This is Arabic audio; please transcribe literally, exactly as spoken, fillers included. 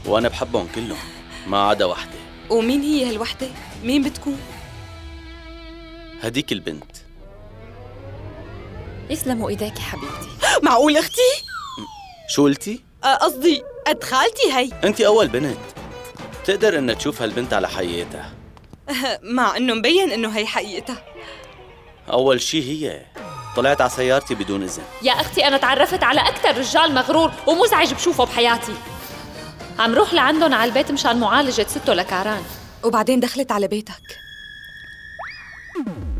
وأنا بحبهم كلهم ما عدا وحدة. ومين هي هالوحدة؟ مين بتكون؟ هديك البنت. يسلموا ايديك حبيبتي. معقول اختي؟ شو قلتي؟ قصدي قد خالتي هي. انت اول بنت تقدر انها تشوف هالبنت على حقيقتها، مع انه مبين انه هي حقيقتها. اول شي هي طلعت على سيارتي بدون اذن. يا اختي انا تعرفت على اكثر رجال مغرور ومزعج بشوفه بحياتي. عم روح لعندهم على البيت مشان معالجة سته لكعران. وبعدين دخلت على بيتك.